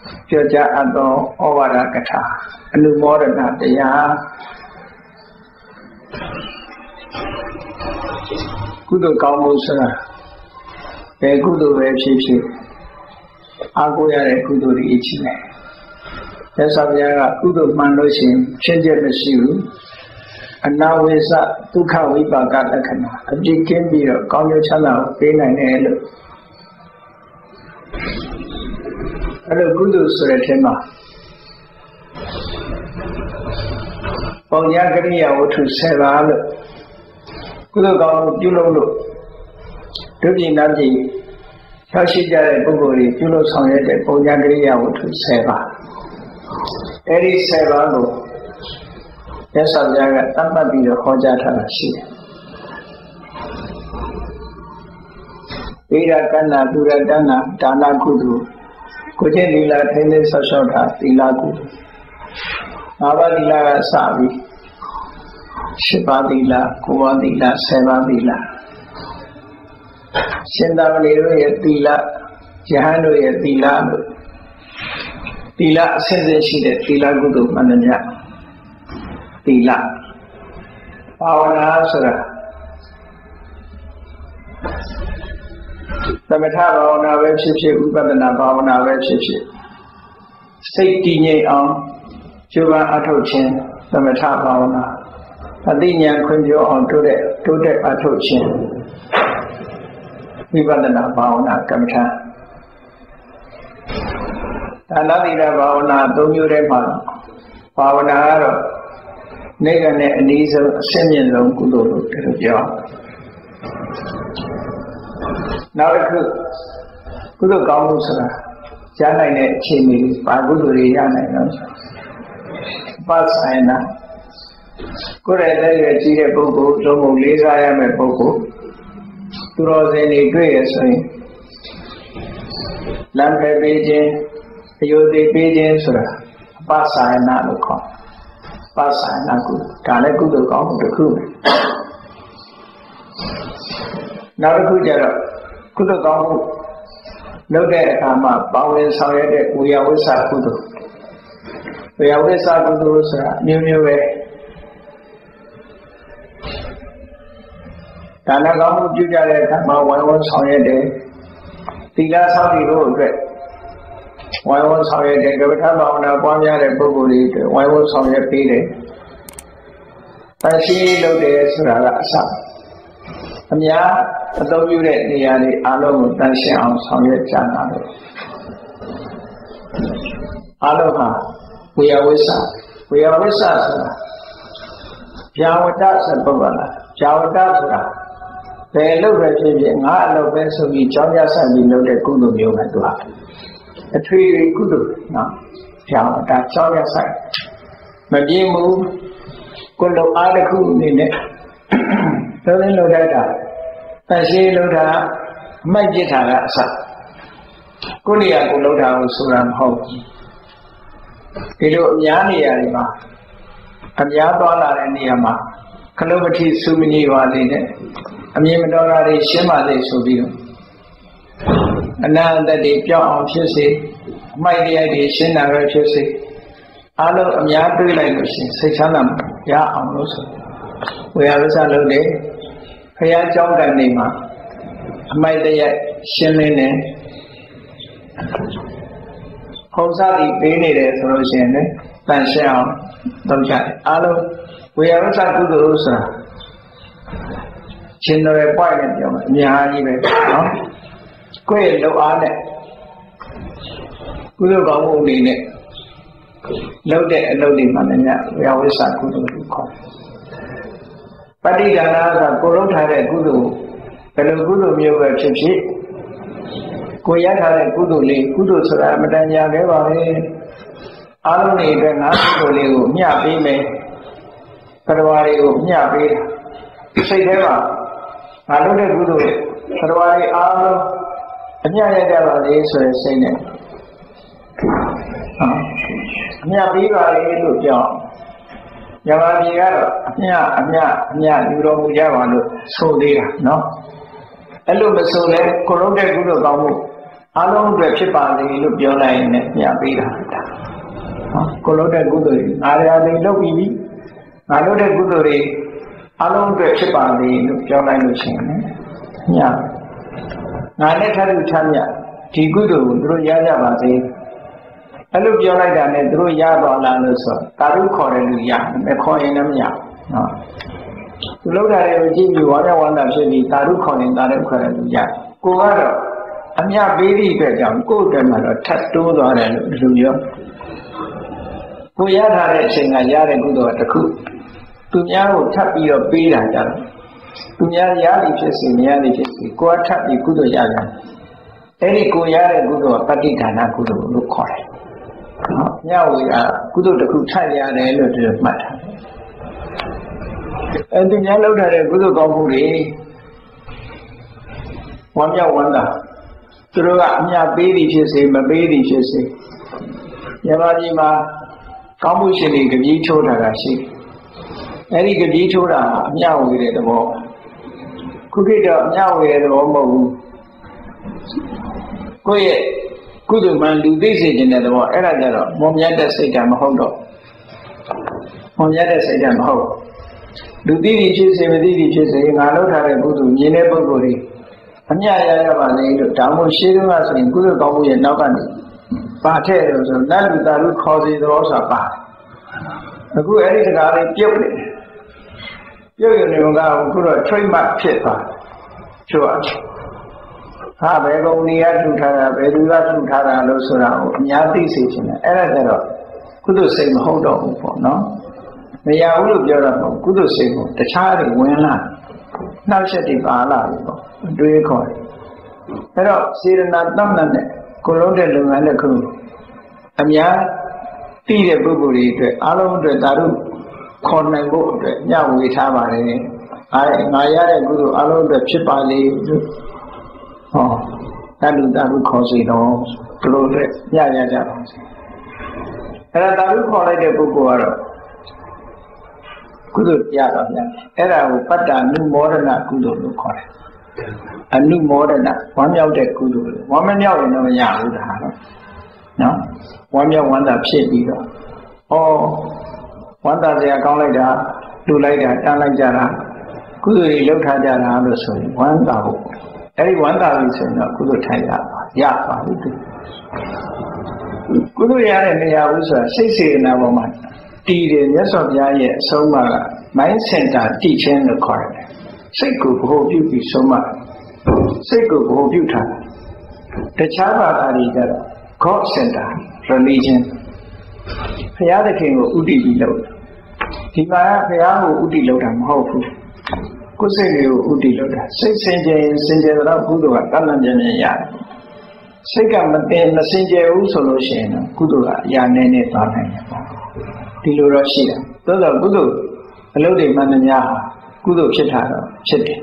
ပြောကြားအပ်သောဩဝါဒကထာအနုမောဒနာတရားကုသိုလ်ကောင်းမှုဆိုတာဘယ်ကုသိုလ်ပဲဖြစ်ဖြစ်အားကိုးရတဲ့ကုသိုလ်တွေအချင်းနဲ့မြတ်စွာဘုရားကကုသိုလ်မှန်လို့ရှိရင်ဖြစ်ချက်မရှိဘူးအနာဝိသဒုက္ခဝိပါကလက္ခဏာအပြည့်ကင်းပြီးတော့ကောင်းကျိုးချမ်းသာကိုပေးနိုင်တယ်လို့အဲ့လိုကုသိုလ်ဆိုတဲ့ထဲမှာပုံညာကရိယာဝတ္ထု10ပါးလို့ကုသိုလ်ကောင်းမှုပြုလုပ်လို့ဒုတိယနာပြည်ရောက်ရှိကြတဲ့ပုဂ္ဂိုလ်တွေပြုလုပ်ဆောင်ရတဲ့ပုံညာကရိယာဝတ္ထု10ပါးအဲ့ဒီ10ပါးကိုမြတ်စွာဘုရားကတတ်မှတ်ပြီးတော့ဟောကြားထားတာရှိတယ်။ဣရကဏ္ဍပုရတနာဒါနကုသိုလ်ကိုကျင့်သီလထိန်းသိမ်းဆောက်ရှောက်တာသီလကုသိုလ်၅ပါးသီလကစပြီး10ပါးသီလ9ပါးသီလ10ပါးသီလရှင်သာမဏေတို့ရဲ့သီလယဟန်တို့ရဲ့သီလလို့သီလအဆင့်ဆင့်ရှိတဲ့သီလကုသိုလ်မှန်တယ်များသီလဘာဝနာဆိုတာသမထဘာဝနာပဲဖြစ်ဖြစ်ဥပဒနာဘာဝနာပဲဖြစ်ဖြစ်စိတ်တည်ငြိမ်အောင်ကျိုးပန်းအထောက်ခြင်းသမထဘာဝနာအသိဉာဏ်ခွင့်ပြောအောင်တိုးတက်အထောက်ခြင်းဝိပဿနာဘာဝနာကမ္မထာဒါနသီလဘာဝနာ၃မျိုးတည်းမှာဘာဝနာကတော့နိဗ္ဗာန်နဲ့အနည်းဆုံးအဆင့်မြင့်ဆုံးကုသိုလ်လို့ပြောနောက်တစ်ခုကုသိုလ်ကောင်းမှုဆိုတာရနိုင်တဲ့အခြေအနေဘာကုသိုလ်တွေရနိုင်တော့ပါဆိုင်နာကိုယ်ရဲ့တည်းကြီးတဲ့ပုဂ္ဂိုလ်သုံးပုံလေးစားရမယ့်ပုဂ္ဂိုလ်သူတော်စင်တွေတွေ့ရဆိုရင်လမ်းဖယ်ပေးခြင်းအယုဒိပေးခြင်းဆိုတာပါဆိုင်နာလို့ခေါ်ပါဆိုင်နာကုဒါလည်းကုသိုလ်ကောင်းမှုတစ်ခုပဲနောက်တစ်ခုကျတော့ကုသိုလ်ကောင်းမှုလုပ်တဲ့အခါမှာပေါင်းဝင်ဆောင်ရတဲ့ဝေယဝိသကုသိုလ်ဝေယဝိသကုသိုလ်ဆိုတာမျိုးမျိုးပဲဒါနကောင်းမှုပြုကြတဲ့အခါမှာဝိုင်းဝန်းဆောင်ရတဲ့သီလဆောက်တည်ဖို့အတွက်ဝိုင်းဝန်းဆောင်ရတဲ့ကပ္ပထဘာဝနာပွားများတဲ့ပုဂ္ဂိုလ်တွေအတွက်ဝိုင်းဝန်းဆောင်ရပေးတယ်တရှိလုပ်တယ်ဆိုတာကအစအများအသုံးပြုတဲ့နေရာတွေအားလုံးကိုတန်ရှင်းအောင်ဆောင်ရွက်ကြတာလို့အားလုံးဟာဝေယဝိသဆိုတာဗျာဝတ္တဆိုပုဂ္ဂိုလ်လားဗျာဝတ္တဆိုတာဘယ်လုပ်ပဲဖြစ်ဖြစ်ငါအလုပ်ပဲဆိုပြီးကြောင်းကြဆက်ပြီးလုပ်တဲ့ကုသိုလ်မျိုးပဲသူကအထွေထွေကုသိုလ်နော်ဗျာဝတ္တကြောင်းကြဆက်မပြင်းဘူးကိုယ်လုံးအားတစ်ခုအနေနဲ့လုပ်တတ်တာတရှိလုပ်တာအမိုက်ပြစ်တာကအစကိုယ်နေရာကိုလုပ်တာကိုဆိုတာမဟုတ်ဘူးဒီလိုအများနေရာတွေမှာအများသွားလာတဲ့နေရာမှာခလုပတိစုမကြီးပါလေနဲ့အမြင်မတော်တာတွေရှင်းပါလေဆိုပြီးတော့အနာတ္တိပြောင်းအောင်ဖြစ်စေအမိုက်တရားတွေရှင်းတာပဲဖြစ်စေအားလုံးအများတွေးလိုက်လို့ရှိရင်စိတ်ချမ်းသာရအောင်လို့ဆိုဝေယဝိသလုပ်တယ်ဖရာเจ้าတိုင်နေမှာအမိုက်တရားရှင်းလင်းတယ်ခုံစားပြီးပေးနေတယ်ဆိုလို့ရှိရင်လည်းတန်ရှင်းအောင်လုပ်ကြတယ်အားလုံးဝေယဝိသကုသိုလ်ဆိုတာရှင်းတယ် point နဲ့ပြောမှာအများကြီးပဲနော်ကိုယ့်ရဲ့လုပ်အားနဲ့ကုသိုလ်ကောင်းမှုအနေနဲ့လုပ်တဲ့အလုပ်တွေမှလည်းဝေယဝိသကုသိုလ်ကိုခေါ်ပဋိဒါနဆိုတာကိုလုပ်ထားတဲ့ကုသိုလ်ဘယ်လိုကုသိုလ်မျိုးပဲဖြစ်ဖြစ်ကိုရထားတဲ့ကုသိုလ်လေးကုသိုလ်ဆိုတာမတန်ညာပဲပါပဲအားလုံးတွေအတွက်ငါကုသိုလ်လေးကိုမျှပေးမယ်ပရဝါတွေကိုမျှပေးတာစိတ်ထဲမှာငါလုပ်တဲ့ကုသိုလ်ပရဝါတွေအားလုံးအမျှရကြပါလေဆိုတဲ့စိတ်နဲ့အမျှပေးပါလေလို့ပြောမြန်မာပြည်ကတော့အမျှယူတော်မူကြပါလို့ဆိုသေးတာနော်အဲ့လိုမဆိုလဲကိုလုံးတဲ့ကုသိုလ်ကောင်းမှုအားလုံးအတွက်ဖြစ်ပါစေလို့ပြောလိုက်ရင်လည်းညပေးတာကိုလို့တဲ့ကုသိုလ်တွေငါရည်လုပ်ပြီးပြီငါလုပ်တဲ့ကုသိုလ်တွေအားလုံးအတွက်ဖြစ်ပါစေလို့ပြောလိုက်လို့ရှိရင်ညငါနဲ့ထပ်ထချမ်းမြဒီကုသိုလ်ကိုသူတို့ရကြပါစေအဲ့လိုပြောလိုက်တာနဲ့သူတို့ရသွားလားလို့ဆိုတာရုခေါ်တယ်လို့ရမခေါ်ရင်လည်းမရနော်သူလောက်တာတွေကိုကြည့်ပြီးဝါရဝန္တာဖြစ်ပြီးတာရုခေါ်ရင်တာရုခေါ်တယ်လို့ရကိုကတော့အမြပေးသည့်အတွက်ကြောင့်ကိုယ့်အတွက်မှာတော့ထပ်တိုးသွားတယ်လို့လူပြောကိုရထားတဲ့အချိန်ကရတဲ့ကုသိုလ်တစ်ခုသူများကိုထပ်ပြီးတော့ပေးတာကြတယ်သူများရသည်ဖြစ်စေမရသည်ဖြစ်စေကိုယ်ထပ်ပြီးကုသိုလ်ရကြတယ်အဲ့ဒီကိုရတဲ့ကုသိုလ်ကပဋိဌာနာကုသိုလ်လို့ခေါ်တယ်နော်ညဝေကကုသိုလ်တစ်ခုထပ်ရတယ်လို့သူမှတ်တာအဲ့ဒီများလောက်ထားတဲ့ကုသိုလ်ကောင်းမှုတွေဝမ်းမြောက်ဝမ်းသာသူတို့ကအမြပေးသည်ဖြစ်စေမပေးသည်ဖြစ်စေညမကြီးမှာကောင်းမှုရှင်တွေကကြီးချိုးတာကရှိအဲ့ဒီကကြီးချိုးတာအမြဝေတဲ့သဘောခုခေတ်တော့အမြဝေတဲ့သဘောမဟုတ်ဘူးကိုယ့်ရဲ့ကုသိုလ်မှလူသိစေခြင်းတဲ့သဘောအဲ့ဒါကြတော့မွန်မြတ်တဲ့စိတ်ဓာတ်မဟုတ်တော့မွန်မြတ်တဲ့စိတ်ဓာတ်မဟုတ်လူသိသည်ဖြစ်စေမသိသည်ဖြစ်စေငါလုပ်ထားတဲ့ကုသိုလ်မြင်တဲ့ပုဂ္ဂိုလ်တွေအမြရရပါလေလို့ဒါမှမဟုတ်ရှင်းတုန်းကဆိုရင်ကုသိုလ်ကောင်းမှုရဲ့နောက်ကနေပါထည့်လို့ဆိုလက်လူသားလူခေါ်စီသဘောဆိုတာပါအခုအဲ့ဒီစကားလေးပြုတ်နေပြုတ်ရနေကအခုတော့ trademark ဖြစ်သွားချို့ဟာဘယ်ကုန်နေရထူထားတာဘယ်သူကထူထားတာလို့ဆိုတာကိုအများသိစေချင်တယ်အဲ့ဒါကြတော့ကုသိုလ်စိတ်မဟုတ်တော့ဘူးပေါ့နော်မရဘူးလို့ပြောတာမဟုတ်ကုသိုလ်စိတ်ကိုတခြားတွေဝင်လာနှောက်ရက်တွေပါလာပြီပေါ့အတွေးခေါ်တယ်အဲ့တော့စေရနာတတ်မှတ်တဲ့ကိုလုံးတဲ့လုပ်ငန်းတစ်ခုအများသိတဲ့ပုဂ္ဂိုလ်တွေအတွက်အားလုံးအတွက်ဒါတို့ခေါ်နိုင်ဖို့အတွက်ညဝေထားပါတယ်ငါရတဲ့ကုသိုလ်အားလုံးအတွက်ဖြစ်ပါလေလို့ဟောတလူတာလူခေါ်စီတော့ဘလို့အတွက်ညရကြပါစေအဲ့ဒါတာလူခေါ်လိုက်တဲ့ပုဂ္ဂိုလ်ကတော့ကုသိုလ်ရတော့ဗျာအဲ့ဒါကိုပတ္တနုမောဒနာကုသိုလ်လို့ခေါ်တယ်အနုမောဒနာဝမ်းမြောက်တဲ့ကုသိုလ်ဝမ်းမမြောက်ရင်တော့မရဘူးဒါနော်ဝမ်းမြောက်ဝမ်းသာဖြစ်ပြီးတော့ဩဝမ်းသာစရာကောင်းလိုက်တာလူလိုက်တာတန်းလိုက်ကြတာကုသိုလ်တွေလုပ်ထားကြတာလို့ဆိုရင်ဝမ်းသာဖို့အဲဒီဝမ်းသာပြီဆိုရင်တော့ကုသိုလ်ထိုင်ရပါပြီကုသိုလ်ရတဲ့နေရာဥစ္စာစိတ်စေတနာပေါ်မှာတည်တယ်မြတ်စွာဘုရားရဲ့အဆုံးအမက mind center တည်ခြင်းလို့ခေါ်တယ်စိတ်ကိုဗဟိုပြုပြီးဆုံးမစိတ်ကိုဗဟိုပြုထားတခြားဘာသာတွေကြတော့ God center religion ဘုရားသခင်ကိုဥတည်ပြီးလုပ်ဒီမှာကဘုရားကိုဥတည်လုပ်တာမဟုတ်ဘူးကိုယ်စိတ်ကိုဥတည်လုပ်တာစိတ်စင်ကြယ်တော့ကုသိုလ်ကတဏ္ဍာမြင်ရတယ်စိတ်ကမစင်ကြယ်ဘူးဆိုလို့ရှိရင်ကုသိုလ်ကအရာနည်းနည်းသွားနိုင်တယ်ပေါ့ဒီလိုတော့ရှိတယ်သို့သောကုသိုလ်အလုပ်တွေမှန်သမျှကုသိုလ်ဖြစ်တာတော့ဖြစ်တယ်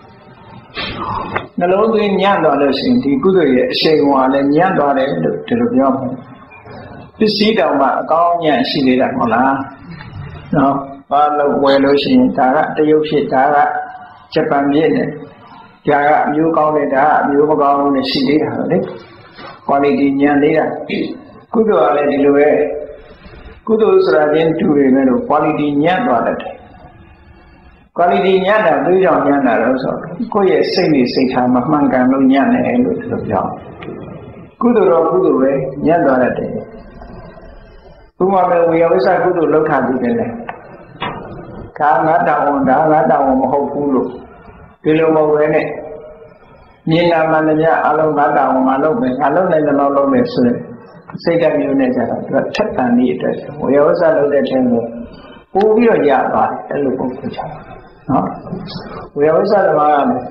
နှလုံးသွင်းညံ့သွားလို့ရှိရင်ဒီကုသိုလ်ရဲ့အရှိန်အဝါလည်းညံ့သွားတယ်လို့ဒီလိုပြောမှာပစ္စည်းတောင်မှအကောင်းညံ့ရှိနေတာမဟုတ်လားနော်ဘာလို့ဝယ်လို့ရှိရင်ဒါကတရုတ်ဖြစ်ဒါကဂျပန်ဖြစ်နေဒါကအမျိုးကောင်းတယ်ဒါကအမျိုးမကောင်းဘူးနဲ့ရှိသေးတာလေ quality ညံ့သေးတာကုသိုလ်ကလည်းဒီလိုပဲကုသိုလ်ဆိုတာချင်းတူပေမဲ့လို့ quality ညံ့သွားတယ် quality ညံ့တာတွေးကြောင်ညံ့တာလို့ဆိုကိုယ့်ရဲ့စိတ်နဲ့စိတ်ထားမမှန်ကန်လို့ညံ့တယ်လို့ဆိုပြောကုသိုလ်တော့ကုသိုလ်ပဲညံ့သွားတယ်ဥပမာပဲဝေယဝိသကုသိုလ်လောက်ထားပြီးတယ်လေဒါငါတောင်းဝန်ဒါငါတောင်းဝန်မဟုတ်ဘူးလို့ဒီလိုမဟုတ်ဘဲနဲ့မြင်နာမှန်တယ်အလုံးငါတောင်းဝန်ငါလုပ်မယ်ငါလုပ်နိုင်တယ်လို့လုပ်မယ်ဆိုရင်စိတ်ဓာတ်မျိုးနဲ့ကြတော့သူကထက်တန်နေအတွက်ဝေယဝိသလုပ်တဲ့ခြင်းကိုပို့ပြီးတော့ရပါတယ်အဲ့လိုပုံစံချတာနော်ဝေယဝိသဓမ္မကလည်း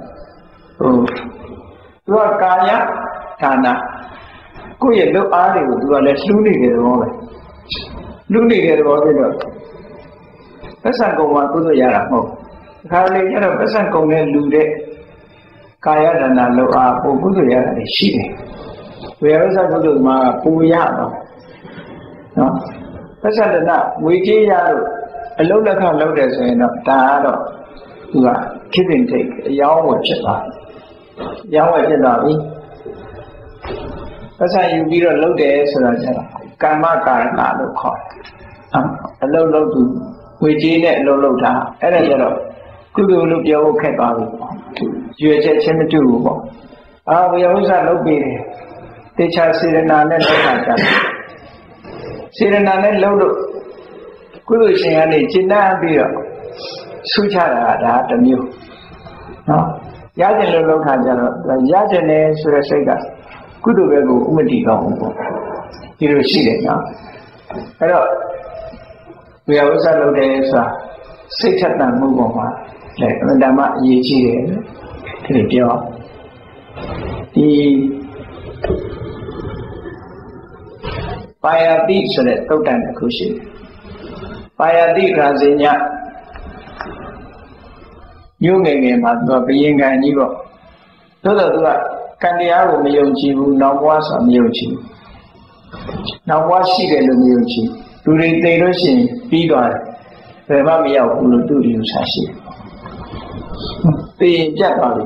သူကကာယဌာနကိုယ့်ရဲ့လုပ်အားတွေကိုသူကလည်းလှူးနေတယ်တော့ပဲလူနေတဲ့သဘောဖြစ်တော့ပတ်စံကုံမှာကုသိုလ်ရတာမဟုတ်ခါလေးကျတော့ပတ်စံကုံနဲ့လူတဲ့ကာယဒနာလောအားပို့ကုသိုလ်ရတာရှိတယ်ဝေယဝိသကုသိုလ်မှာပူရတော့နော်ပတ်စံဒနာဝေကြီးရလို့အလုံးလက်ခလောက်တယ်ဆိုရင်တော့ဒါကတော့သူကခိတင်ထိတ်အယောင်းဝယ်ဖြစ်သွားပြီအယောင်းဝယ်ဖြစ်သွားပြီ Pasa you be a low day, so that Kama Karna look hot. A low to which in it low down. And a good look your okay body. You are just him too. Ah, we always are low be. They shall see the nan and see the nan and low. Good thing and it's in that beer. Suchara at the new. Yajin low Hajara, Yajane Surasega. Good to go, Umadi long. You will see it now. Hello. We always are low days. Six at that move on. Like Madama Yichi. The Paya deep so that no time to cushion. Paya deep Razinia. You may be not being a new. Candiago Miochi, now was a Miochi. Now was she get a Miochi? Do they listen? Be gone. The Mamia will do you, Sashi. Be Japanese.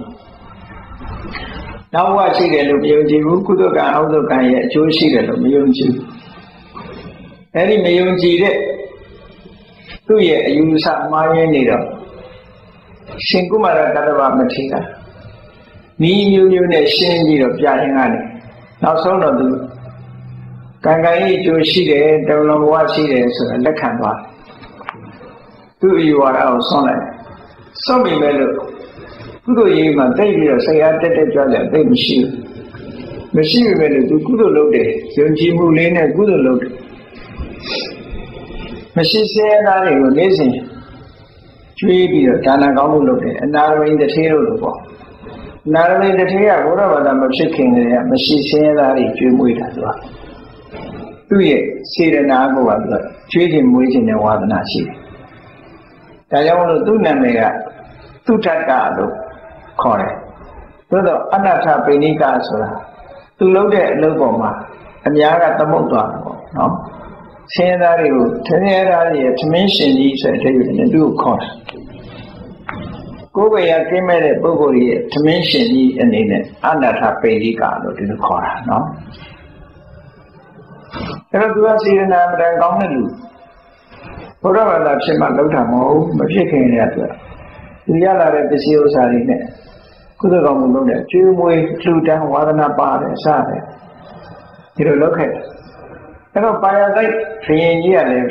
Now what she get a Miochi, who could have gone out of Kaya, Joe she get a Miochi. Any Miochi, 2 years you sat my needle. Singumara Kadava Matika. Ni you shingy of Yahinani. Now so not do. Kangai to see the don't know what she is and the canva. Do you are our son? Some email. Good even David say I did a judge and baby shoe. Machine will do good loaded. Yonji Mulin and good load. Machine said that it was amazing. 3 beer, Danagamu loaded, and now in the tail of the ball. Now in the tail, whatever I'm shaking there, machine said that it drew with as well. 2 years, see the Nago of the treating waiting and what not see. I want to do Namega, 2 Taka, call it. To the Anata Benica, to load it, Logoma, and Yaga the Motor, no? Saying that you tell me to mention these and do cost. Go away, I came at a Bogori to mention these and in it, Anata Benica, to the car, no? There was see an Amber Gomelu. Whatever that Shema Lotamo, but she came at her. The Yala at the seals are in it. Could have gone with that. Jim way flew down Wadana Bar and Saturday. You look at it. And by a light, 3 years.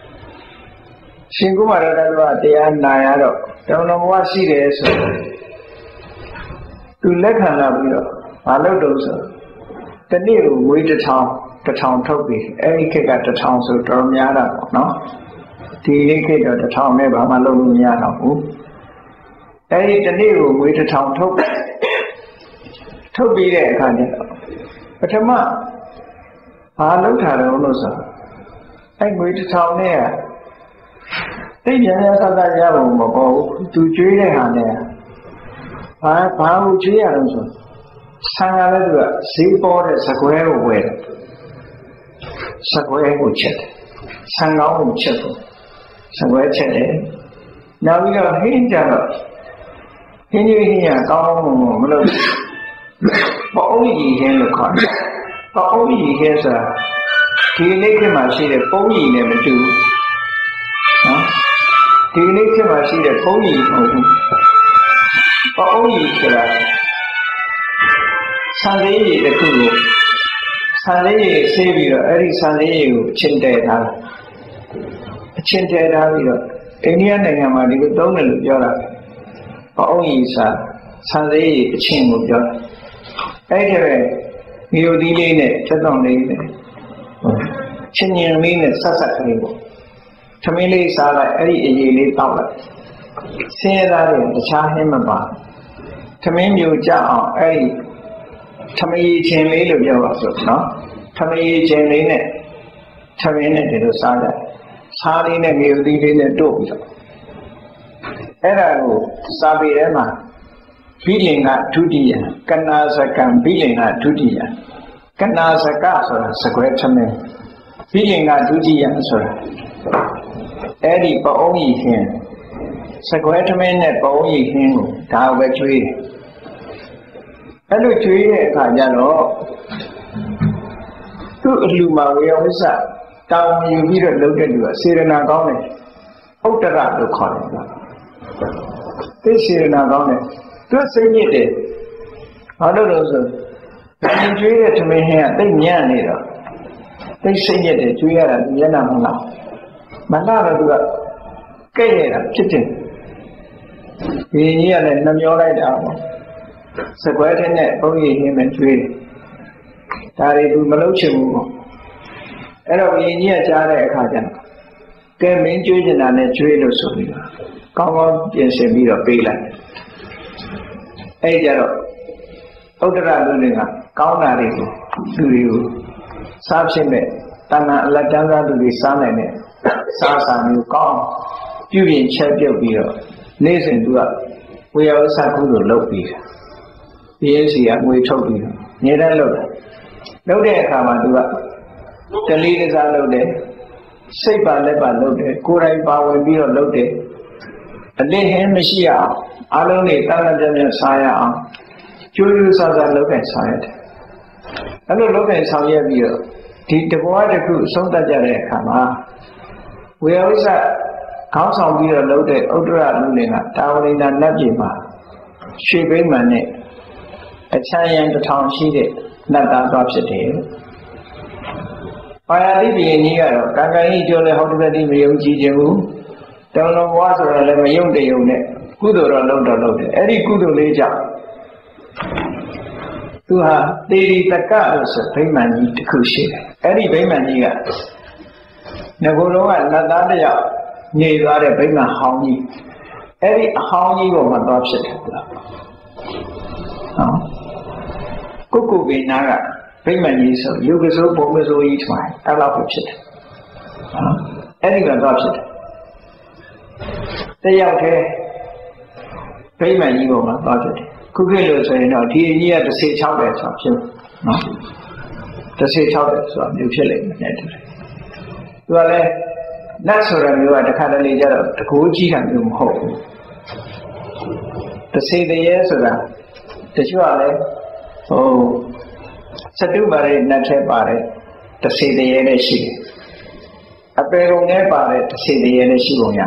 Singumara, they are Nayaro. Don't know what she is. To let her love you. I love those. The new way to town toby. Any kick at the town so Dormiana, no? The kid at the town never Maloniana. Any the new way to town toby. Toby there, kind of. But a man. I looked at it also. I'm going to town there. They didn't have that yellow to join there. I would cheer also. Sangala, seaboard is a square way. Square would chat. Sangao would chat. Square chat. Now we are hitting Java. Here, go. But only here the car. But only here's a Tilake machine, a pony never do. Tilake machine, a pony. But only Sunday, the Kuru. Sunday, Savior, every Sunday, Chinteta. Chinteta, any other Yamadi, don't look your but only Sunday, the chin of your. Anyway. You delay it, Chadon Chin mean it, Sasakribo. Tamili Sala, Eddie Tower. Say that the Chahimaba. Tamim you Jao, Eddie. Tami Chin made of yours, no? Tami Chin in it. Tamin to the Sada. Sardine and you leading the door. Ergo, Sabi Emma. Feeling at 2D, Kanasaka, feeling at 2D, Kanasaka, Secretary, feeling at 2D answer. Eddie Paoi him, Secretary at Paoi him, Tawa tree. Hello, tree, Kajano. သူ့အလှမှာဝေယဝိဆတောင်းယူပြီးတော့လုပ်တဲ့လူကစေရနာကောင်းတယ်ဥတ္တရလို့ခေါ်တယ်သိစေရနာကောင်းတယ်သူစိတ်ညစ်တယ်ဘာလို့လဲဆိုဘယ်ကျွေးတဲ့သမီးဟင်းကသိညံ့နေတော့သိစိတ်ညစ်တယ်ကျွေးရတာမျက်နှာမလားမလားတော့သူကကဲ့ရတာဖြစ်တယ်ဒီကြီးကလည်းနှမျောလိုက်တာပေါ့စကွဲတဲ့နဲ့ဘုန်းကြီးဟင်းမဲ့ကျွေးတယ်ဒါတွေသူမလုပ်ချင်ဘူးပေါ့အဲ့တော့ဘုရင်ကြီးကကြားတဲ့အခါကျတော့ကဲမင်းကျွေးကျင်တာနဲ့ကျွေးလို့ဆိုပြီးတော့ကောင်းကောင်းပြင်ဆင်ပြီးတော့ပေးလိုက်အဲ့ကြတော့ဥဒ္ဒရလူတွေကကောင်းတာတွေကိုလူတွေကိုစားဖြစ်မဲ့တဏ္ဍအလတ်တန်းစားလူတွေစားနိုင်တဲ့စားစာမျိုးကောင်းပြုပြင်ချက်ပြုတ်ပြီးတော့နေ့စဉ်သူကဝေယဝဆကုသိုလ်လုပ်ပြီးတာဒီအစီကငွေထုတ်ပြီးတော့နေတတ်လုပ်တယ်လုပ်တဲ့အခါမှာသူကတလီကစားလုပ်တယ်စိတ်ပါလက်ပါလုပ်တယ်ကိုယ်တိုင်ပါဝင်ပြီးတော့လုပ်တယ်အလင်းဟင်းမရှိအောင်အလုံးတွေတန်းတန်းပြည့်စားရအောင်ကျိုးကျိုးဆဆလုပ်တဲ့ဆောင်ရတယ်အဲ့လိုလုပ်တဲ့ဆောင်ရွက်ပြီးတော့ဒီတဘောတစ်ခုဆုံးတတ်ကြတဲ့အခါမှာဝေယဝိဆခေါင်းဆောင်ပြီးတော့လုပ်တဲ့ဥဒ္ဒရလူလင်ကတာဝရိန္ဒနတ်ပြည်မှာရွှေဘိမှန်နဲ့အချမ်းရံတစ်ထောင်ရှိတဲ့နတ်သားသွားဖြစ်တယ်ပါရတိဘုရင်ကြီးကတော့ကာကကြီးပြောလဲဟောတတိမယုံကြည်ခြင်းဘူးတောင်တော်ဘွားဆိုတော့လည်းမယုံတယုံနဲ့ကုသိုလ်တော့လုပ်တယ်အဲ့ဒီကုသိုလ်လေးကြောင့်သူဟာသေရီတကလို့ဆိုဗိမာန်ကြီးတစ်ခုရှိတယ်အဲ့ဒီဗိမာန်ကြီးကငကိုယ်တော်ကနတ်သားတစ်ယောက်နေသွားတဲ့ဗိမာန်ဟောင်းကြီးအဲ့ဒီအဟောင်းကြီးပေါ်မှာသွားဖြစ်တယ်နော်ကုက္ကုဘေနာကဗိမာန်ကြီးဆိုယုတ်ကစိုးဘုံကစိုးကြီးထွားအဲ့လောက်ပဲဖြစ်တယ်အဲ့ဒီကတော့ဖြစ်တယ်တယောက်တည်းဗိမာန်ကြီးပေါ်မှာသွားဖြစ်တယ်ခုခေတ်လို့ဆိုရင်တော့ဒီအကြီးက16တယ်ဆိုဖြစ်နော်16တယ်ဆိုတာမျိုးဖြစ်လိမ့်မယ်တူတယ်သူကလည်းနတ်ဆိုတဲ့မျိုးကတခါတလေကျတော့တကိုးကြီးတာမျိုးမဟုတ်ဘူး30တရေဆိုတာတချို့ကလည်းစတုပါရိနတ်ထဲပါတယ်30တရေနဲ့ရှိတယ်အပေကုန်နဲ့ပါတယ်30တရေနဲ့ရှိပုံရ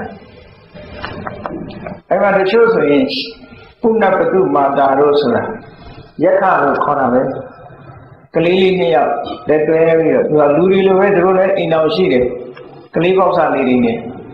အဲ့မှာတချို့ဆိုရင်ပုဏ္ဏပတုမာတာတို့ဆိုတာရက်ခလို့ခေါ်တာပဲကလေးလေးနှစ်ယောက်လက်တွဲပြီးတော့သူကလူတွေလိုပဲသူတို့လည်းအိမ်တော်ရှိတယ်ကလေးပေါက်စားလေးတွေနဲ့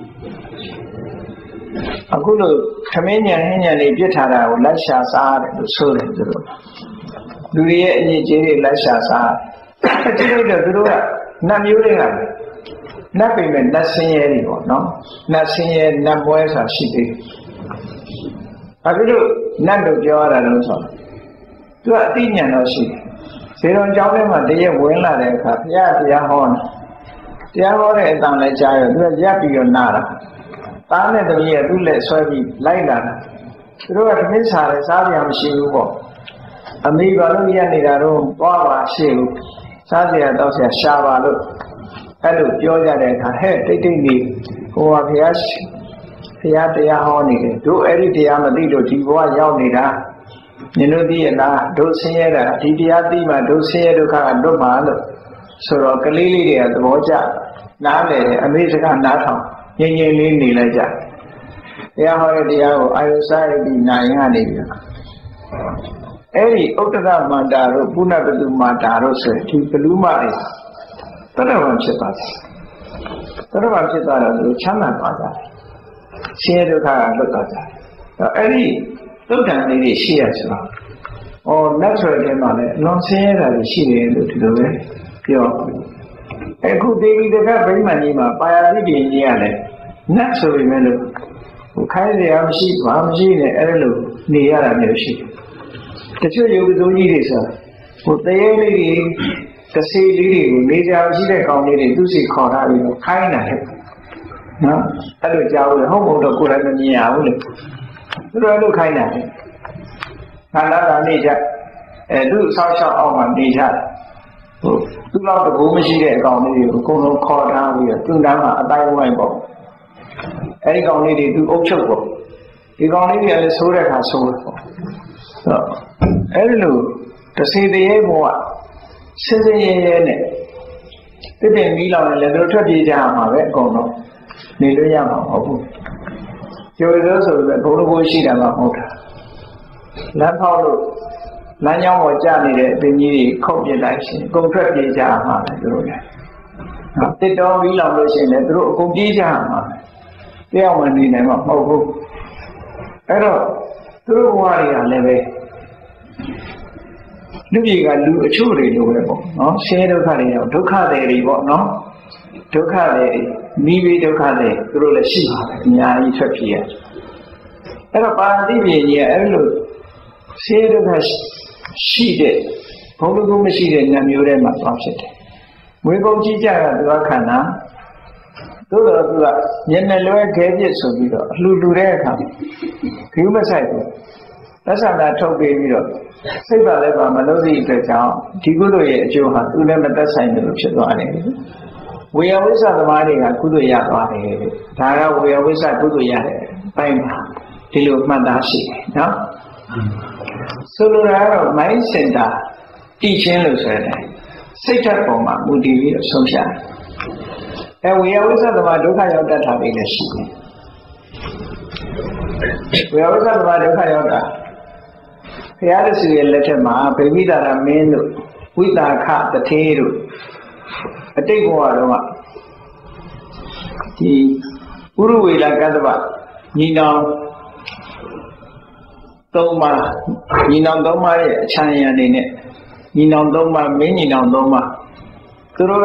အခုလိုခမင်းညံဟင်းညံလေးပြစ်ထားတာကိုလက်ရှာစားတယ်လို့ဆိုတယ်သူတို့လူတွေရဲ့အညစ်အကြေးတွေလက်ရှာစားကြည့်လို့သူတို့ကနတ်မျိုးတွေကနတ်ပိမဲ့နတ်ဆင်းရဲတွေပေါ့နော်နတ်ဆင်းရဲနတ်ပွဲဆိုတာရှိသေးတယ်ဘာဖြစ်လို့နတ်လို့ပြောရတာလဲဆိုတော့သူကအသိဉာဏ်တော့ရှိတယ်ဇေရုံကျောင်းထဲမှာတရက်ဝင်လာတဲ့အခါဘုရားတရားဟောတယ်တရားဟောတဲ့အတန်လည်းကြားရောသူကရပ်ပြီးတော့နားတာသားနဲ့သမီးကသူ့လက်ဆွဲပြီးလိုက်လာတာသူတို့ကသမင်းစားတယ်စားပြန်မရှိဘူးပေါ့အမေဘာလို့ရက်နေတာတော့သွားပါရှိဘူးစားစရာတောက်စရာရှာပါလို့အဲ့လိုပြောကြတဲ့အခါဟဲ့တိတ်တိတ်လေးဟိုကဘုရားတရားဟောနေတယ်တို့အဲ့ဒီတရားမသိလို့ဒီဘဝရောက်နေတာနင်တို့သိရလားတို့ဆင်းရဲတာဒီတရားသိမှတို့ဆင်းရဲဒုက္ခကလွတ်မှာလို့ဆိုတော့ကလေးလေးတွေကသဘောကျနားလေအမေစကားနားထောင်ငြိမ်ငြိမ်လေးနေလိုက်ကြတရားဟောတဲ့တရားကိုအာယုစားရပြီးနာရင်ကနေပြီးအဲ့ဒီဥဒ္ဒရမန္တာတို့ပုဏ္ဏပတုမန္တာတို့ဆိုဒီဘလူးမတွေတရဝံဖြစ်ပါတယ်တရဝံဖြစ်သွားတော့သူချမ်းသာသွားကြတယ်ဆင်းရဲဒုက္ခကလွတ်သွားကြတယ်အဲ့ဒီသုဒ္ဓံလေးတွေရှိရဆိုတော့နတ်ဆိုတဲ့မှာလည်းလွန်ဆင်းရဲတာရှိတယ်လို့ဒီလိုပဲပြောအခုဒေဝီတက္ကဗိမာန်ကြီးမှာပါရတိပြင်ကြီးရတယ်နတ်ဆိုပေမဲ့လို့ခိုင်းရမရှိဘာမရှိနဲ့အဲ့လိုနေရတာမျိုးရှိတချို့ယုတ်သုံးကြီးတွေဆိုတရေလေးတွေတဆေးလေးတွေကိုနေကြရှိတဲ့ကောင်လေးတွေသူ့စီခေါ်ထားပြီးခိုင်းတာလေနော်အဲ့လိုကြားလို့ဟုတ်မဟုတ်တော့ကိုယ်လည်းမမြင်ရဘူးလေသူတို့အဲ့လိုခိုင်းတာလေခန္ဓာကနေကြသူ့ဆောက်ရှောက်အောင်မှနေကြသူ့လောက်တကူမရှိတဲ့အကောင်လေးတွေကိုအကုန်လုံးခေါ်ထားပြီးတော့သူ့နားမှာအတိုင်းဝိုင်းပေါ့အဲ့ဒီကောင်လေးတွေသူ့အုပ်ချုပ်ပေါ့ဒီကောင်လေးတွေကလည်းဆိုးတဲ့ခါဆိုးတယ်ပေါ့အဲ့ဒီလိုတစေတရေဘောကစင်စင်ရဲရဲနဲ့တစ်ပင်မီးလောင်လည်းတို့ထွက်ပြေးကြမှာပဲအကုန်လုံးနေလို့ရမှာမဟုတ်ဘူးကျိုးလို့ဆိုပြီးဘုံတစ်ခုရှိတာမှမဟုတ်တာလမ်းဖောက်လို့လမ်းကြောင်းပေါ်ကျနေတဲ့အပင်ကြီးတွေခုတ်ပြလိုက်ရှင်အကုန်ထွက်ပြေးကြမှာပဲတို့လည်းတစ်တော်မီးလောင်လို့ရှိရင်လည်းတို့အကုန်ပြေးကြမှာတရားဝင်နေနိုင်မှာမဟုတ်ဘူးအဲ့တော့သူတို့ဘဝတွေကလည်းပဲလူကြီးကလူအချို့တွေလိုပဲပေါ့နော်ဆင်းရဲဒုက္ခတွေတော့ဒုက္ခတွေပေါ့နော်ဒုက္ခတွေမိဘဒုက္ခတွေသူတို့လည်းရှိပါတယ်အများကြီးထွက်ပြေးရအဲ့တော့ပါဠိပြင်ကြီးကအဲ့လိုဆင်းရဲဒုက္ခရှိတဲ့ဘုံလူမရှိတဲ့ဉာဏ်မျိုးထဲမှာသွားဖြစ်တယ်ဝေကုံကြီးကြတာသူကခန္ဓာသို့တော်သူကမျက်နှာလွဲခဲပြစ်ဆိုပြီးတော့အလှလူတဲ့အခါခူးမဆိုင်ဘူးသက်သာတာထုတ်ပေးပြီးတော့စိတ်ပါလည်းပါမလို့သည့်အတွက်ကြောင့်ဒီကုသိုလ်ရဲ့အကျိုးဟာသူလည်းမသက်ဆိုင်တယ်လို့ဖြစ်သွားတယ်ဝေယဝိသသမားတွေကကုသိုလ်ရသွားတယ်ဒါကဝေယဝိသကုသိုလ်ရတယ်ပိုင်းပါဒီလိုမှတ်သားရှိတယ်နော်ဆိုလိုတာကတော့ mind center တည်ခြင်းလို့ဆိုရတယ်စိတ်ဓာတ်ပေါ်မှာမူတည်ပြီးတော့ဆုံးဖြတ်ဝေယဝိသသမားဒုက္ခရောက်တတ်တာတွေလည်းရှိတယ်ဝေယဝိသသမားဒုက္ခရောက်တာဘုရားတဆူရဲ့လက်ထက်မှာဗေမိတာရမင်းတို့ဝိတာခတထေးတို့အတိတ်ဘဝတော့ဒီဥရဝေလကတ္တဗညီနောင်သုံးပါးညီနောင်သုံးပါးရဲ့အချမ်းရံနေနဲ့ညီနောင်သုံးပါးမင်းညီနောင်သုံးပါးသူတို့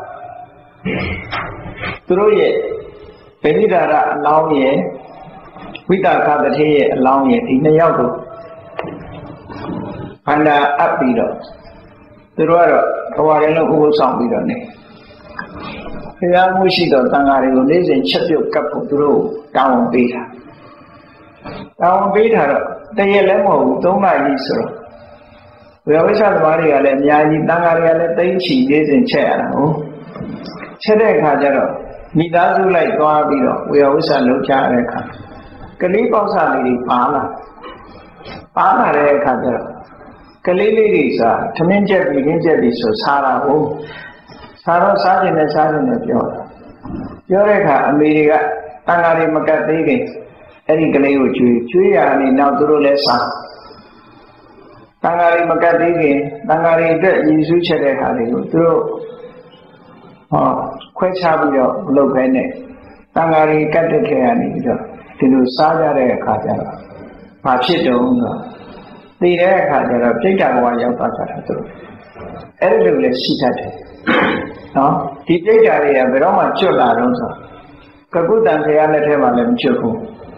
ရဲ့ဗေမိတာရအလောင်းရဲ့ဝိတာခတထေးရဲ့အလောင်းရဲ့ဒီနှစ်ယောက်တို့ခန္ဓာအပ်ပြီးတော့သူတို့ကတော့ဘဝထဲလုံးဥပုသ်ဆောင်ပြီးတော့နေဘုရားမှုရှိတော့တန်ဃာတွေကိုနေ့စဉ်ချက်ပြုတ်ကပ်ဖို့သူတို့တောင်းပေးတာတော့တရလည်းမဟုတ်ဘူးသုံးပါးကြီးဆိုတော့ဝေယဝိသသမားတွေကလည်းအများကြီးတန်ဃာတွေကလည်းသိမ့်ချီနေ့စဉ်ချက်ရတာဟုတ်ချက်တဲ့အခါကျတော့မိသားစုလိုက်သွားပြီးတော့ဝေယဝိသလုပ်ကြတဲ့အခါကလေးပေါက်စားလေးတွေပါလာတဲ့အခါကျတော့ကလေးလေးတွေစားထမင်းချက်ပြီးခင်းချက်ပြီးဆိုစားတာဟုတ်စားတော့စားခြင်းနဲ့ပြောတဲ့အခါအမေတွေကတန်ဃာတွေမကတ်သေးခင်အဲ့ဒီကလေးကိုကျွေးရနေနောက်သူတို့လည်းစားတန်ဃာတွေမကတ်သေးခင်တန်ဃာတွေအတွက်ရည်စူးချက်တဲ့အခါတွေကိုသူတို့ခွဲခြားပြီးတော့မလုပ်ဘဲနဲ့တန်ဃာတွေကတ်တဲ့ထဲကနေပြီးတော့ဒီလိုစားကြတဲ့အခါကျတော့ဘာဖြစ်တုံးဆိုသိတဲ့အခါကျတော့ပြိတ္တာဘဝရောက်သွားကြတာသူတို့အဲ့ဒီလိုလည်းရှိတတ်တယ်နော်ဒီပြိတ္တာတွေကဘယ်တော့မှကျွတ်လာတော့ဆိုကကုတ္တံဘုရားလက်ထဲမှာလည်းမကျွတ်ဘူး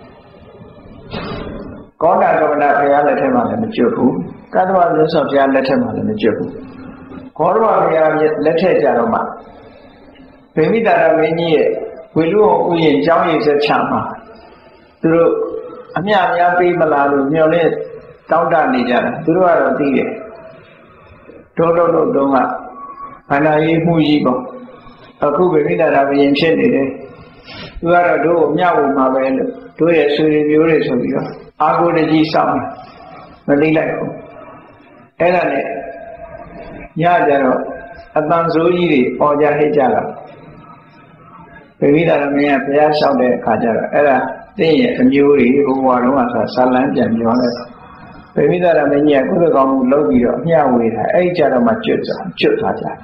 ကောဏကမဏဘုရားလက်ထဲမှာလည်းမကျွတ်ဘူးကတ္တဝမြတ်စွာဘုရားလက်ထဲမှာလည်းမကျွတ်ဘူးခောရမဘုရားလက်ထက်ကြတော့မှဗေမိတာရမင်းကြီးရဲ့ဝေလူဟောဥယျာဉ်ကျောင်းရည်ဆက်ချမှာသူတို့အမြအများပေးမလားလို့မျှော်လင့်တောင်းတနေကြတာသူတို့ကတော့သိတယ်တို့ကဘာသာရေးမှုကြီးပေါ့အခုဗေမိတာရဘုရင်ဖြစ်နေတယ်သူကတော့တို့ကိုမျှဝေမှာပဲလို့တို့ရဲ့ဆွေမျိုးတွေဆိုပြီးတော့အာကိုတကြီးစောင့်မသိလိုက်ဘူးအဲ့ဒါနဲ့ညကြတော့အတန်ဆိုးကြီးတွေပေါ်ကြဟစ်ကြတာဗေမိတာရမင်းကဘုရားလျှောက်တဲ့အခါကျတော့အဲ့ဒါသိရဲ့အမျိုးတွေဘုရားတော်ကဇာလန်းပြန်ပြောလိုက်ဗေမိတာရမင်းကြီးကကုသကောင်းမှုလုပ်ပြီးတော့မျှဝေတာအဲ့ကြတော့မှကျွတ်သွားကြတာ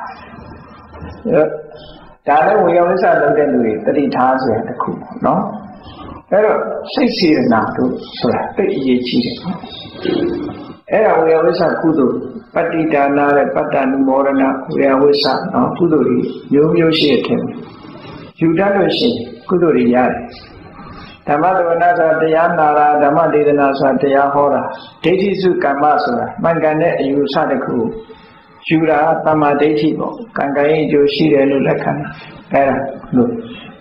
ဒါလည်းဝေယဝိသလုပ်တဲ့လူတွေတတိထားဆိုတဲ့တစ်ခုနော်အဲ့တော့စိတ်စေတနာတို့ဆိုတာသိအရေးကြီးတယ်အဲ့ဒါဝေယဝိသကုသိုလ်ပတ္တိဒါနာနဲ့ပတ္တနုမောဒနာဝေယဝိသနော်ကုသိုလ်တွေမျိုးရှိတဲ့ထဲယူတတ်လို့ရှိရင်ကုသိုလ်တွေရတယ်ဓမ္မသဝနာဆိုတာတရားနာတာဓမ္မဒေသနာဆိုတာတရားဟောတာဒိဋ္ဌိစုကမ္မဆိုတာမှန်ကန်တဲ့အယူဆတစ်ခုယူတာသမ္မာဒိဋ္ဌိပေါ့ကံကံရဲ့အကျိုးရှိတယ်လို့လက်ခံတာအဲ့ဒါလို့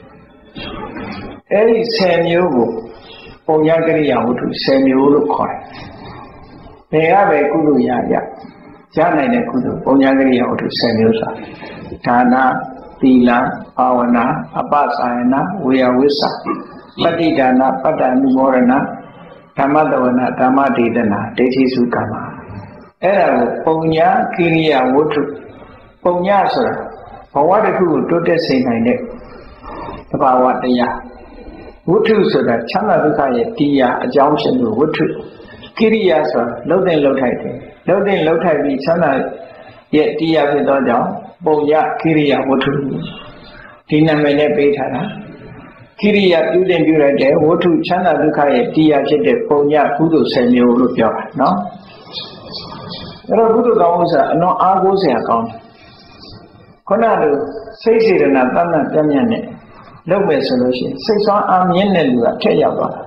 အဲ့ဒီ10မျိုးကိုပုံရကရိယာဝတ္ထု10မျိုးလို့ခေါ်တယ်ဘယ်ကပဲကုသိုလ်ရနိုင်တဲ့ကုသိုလ်ပုံရကရိယာဝတ္ထု10မျိုးဆိုတာဒါနသီလဘာဝနာအပ္ပစာယနာဝေယဝိသပတ္တိဒါနပတ္တနုမောဒနာဓမ္မတဝနာဓမ္မဒေသနာဒိဋ္ဌိစုကမ္မအဲ့ဒါကိုပုံညာကိရိယာဝတ္ထုပုံညာဆိုတာဘ what the who do the same in it about what the ya. Would to so that Chana Dukai, Tia, a junction to wood to Kiriasa, loading low tide. Loading low tide be Chana yet Tia with Doja, Boya, Kiria, wood to Tina Mene Beta. Kiria, you didn't do right there, would to Chana Dukai, Tia, Boya, Kudu, send you look your no? There are good goals, no Argos account. Konadu, says it in a Dana Damian. Low solution. 6 on yen Tayaba.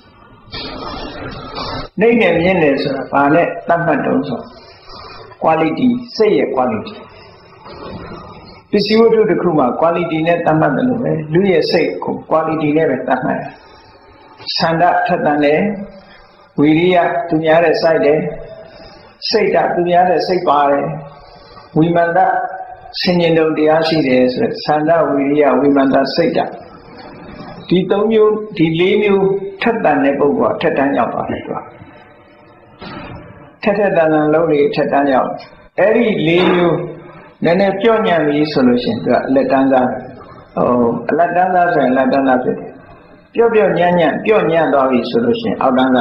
Name yenes, Panet, Tamatonso. Quality, say a quality. This you do the Kuma, quality net Tamadano, Louis say quality never Tamaya. Sanda Tatane, Wiria to the other side, say that to the other side by women that. Singing of the Ashides, Sanda Wiria, women that say that. Titomu, Tilimu, Tatan Nebo, Tatan Yapa. Tatan and Lowly, Tatan Yap. Every Limu, then a Pyongyang solution to Latanda. Oh, Latanda and Latanda. Pyongyang, Pyongyang solution,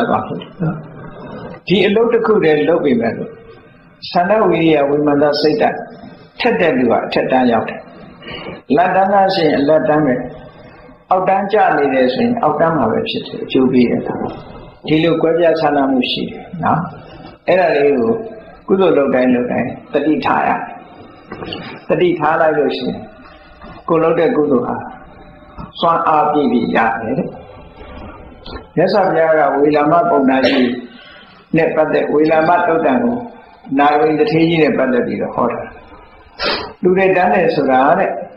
Outanda. The Elotaku, Lobby Metal. Sanda Wiria, women that say that. Tatan Yap. Latana say, Latame. Outdanja leaders in Outdama website to be it. Tilu Quavia Salamushi. Now, Era Kudo Logan, the Ditaya. The Ditala Lucy. Kuloda Guduha. Swan RPB Yard. Yes, of Yara, Willama Bonaji. Net but the Willama Totano. Now in the Tiji, but the horror. Do they done it so that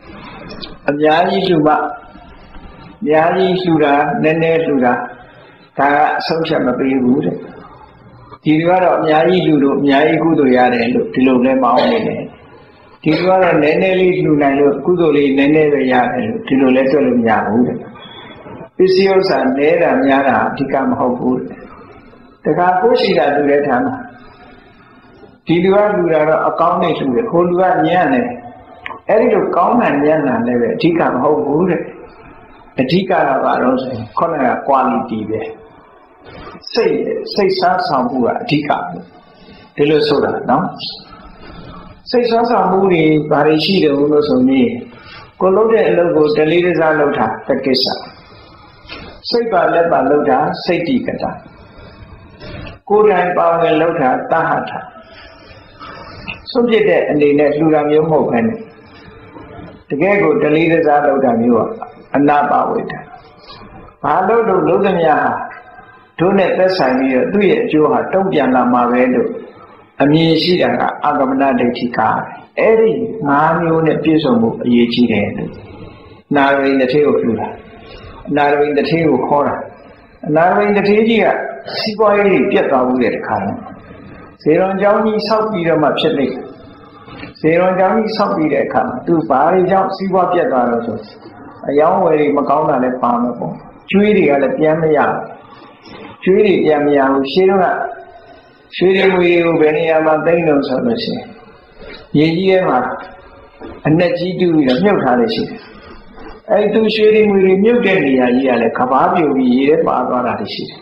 Yaji Suba. Yaji Suda, Nene Suda, Kara Social Mapi. Tiruara Yaji Ludo, Yaji Kudo Yare, Tilole Maune. Tiruara Nene Luna, Kudoli, Nene Yare, Tiloleto Yahu. Pisios and Nera Yara, Tikam Hopur. The Kapushida do that time. Tilua Lura, accounting to the Hulua Yane. Eric Kaum and Yana never, Tikam Hopur. A tika baros, color quality there. Say Sasambua, tika. Telesoda, no? Say Sasamburi, Barishi, the Unos of me. Colode logo, the leaders are lota, the kesa. Say Baleba lota, say tikata. Good and power lota, tahata. So did that, and they let Luram Yomo penny. The Gago, the leaders are lota, you are. And not about it. I don't know them ya. Don't let that sign here. Do it, you are don't be a lama window. A me see a agamana de tika. Every man you in a piece of yechi hand. Narrowing the tail of Lula. Narrowing the tail of horror. Narrowing the tail, see why you get out with the car. Say on Johnny South Peter Machete. Say on Johnny South Peter come. Do buy out, see what get out of us. A young way, Macona left farmable. Judy at the Piamia. Judy Piamia, Shira. Shooting will very amadenos of the sea. Yema. And that you do with a milk holiday. I do shooting with a milk candy, a year like Cababu, we eat a bar of the sea.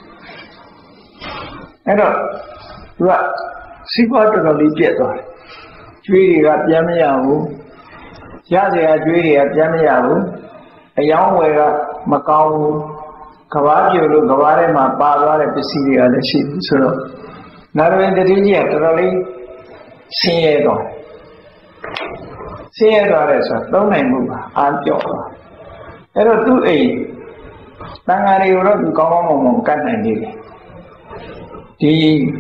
I don't. What? See what the Lipiato. Judy at Piamia. Yazia Judy at Piamia. A young way, Macau, Cavaggio, Gavarema, Bala, Pisidia, the ship, so. Not when the DJ actually see it on. See it on as a don't I move, Aunt Joe. There are 2A. Tangari wrote to come on Canada. The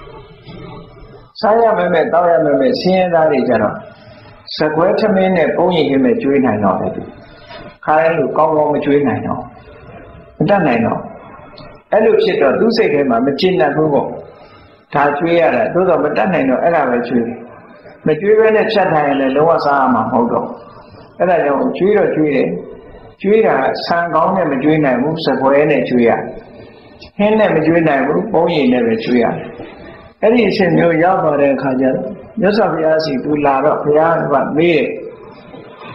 Saya Meme, Taya Meme, seeing that is a Sequetamin and pony him a joint I know. Karen will come on between I know. Then I know. I look at her, do say him, I'm a chin and Google. Tatuia, those of a done I know, and I will treat. But you went at Chatham and the lower Sama, hold on. And I know, Julia, San Gong and between I move, Sapoene Julia. Hen and between I move, Boy never Julia. Any is in New York and Kajal. Just of Yasi to Lara, Pian, but me.